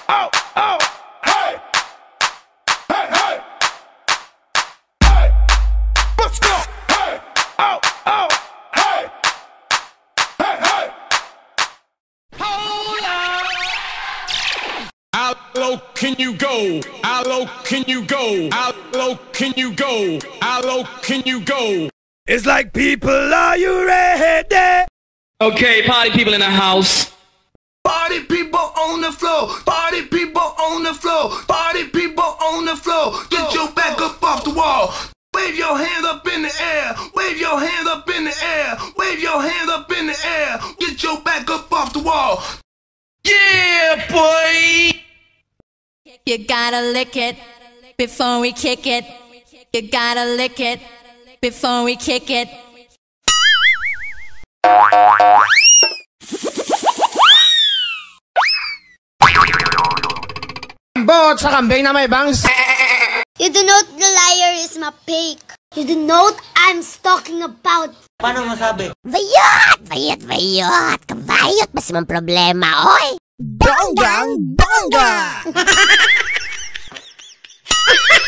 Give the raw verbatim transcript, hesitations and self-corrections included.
oh, oh, hey, hey, hey, hey, let's go, hey, oh, oh, hey, hey, hey. Hold on. How low can you go? How low can you go? How low can you go? How low can you go? It's like, people, are you ready? Okay, party people in the house. Party people on the floor. Party people on the floor. Party people on the floor. Get your back up off the wall. Wave your hand up in the air. Wave your hand up in the air. Wave your hand up in the air. Get your back up off the wall. Yeah, boy. You gotta lick it before we kick it. You gotta lick it before we kick it. Bot sa kambing na may bangs. You denote the liar is my fake. You denote I'm talking about. Paano masabi? Bayot! Bayot! Bayot! Kabayot! Mas mong problema, oy! Bonggang! Bongga!